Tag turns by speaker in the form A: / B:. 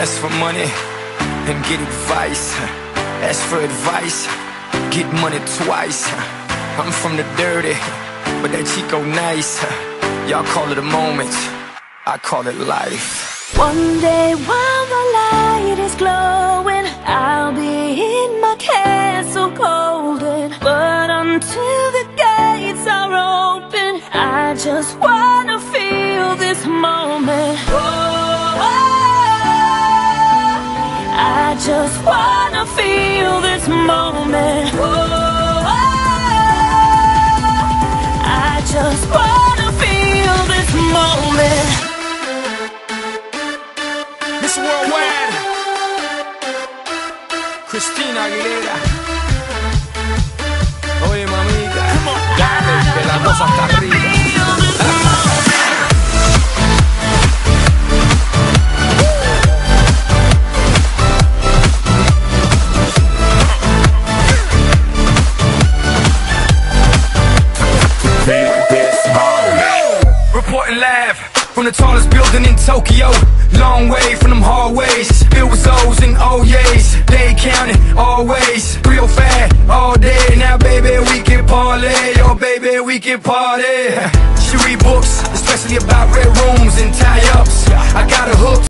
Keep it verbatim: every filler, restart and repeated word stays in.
A: ask for money and get advice. Ask for advice, get money twice. I'm from the dirty, but that Chico nice. Y'all call it a moment, I call it life.
B: One day while the light is glowing, I'll be in my castle golden. But until the gates are open, I just wanna feel this moment. Oh, I just wanna feel this moment. Oh, I just wanna feel this moment.
A: Miss Worldwide, Christina Aguilera. Oye mamita, dale, que la cosa está arriba. Reporting live from the tallest building in Tokyo. Long way from them hallways, filled with O's and O's. They counting always, real fat all day. Now baby we can parlay, oh baby we can party. She read books, especially about red rooms and tie-ups. I got a hook.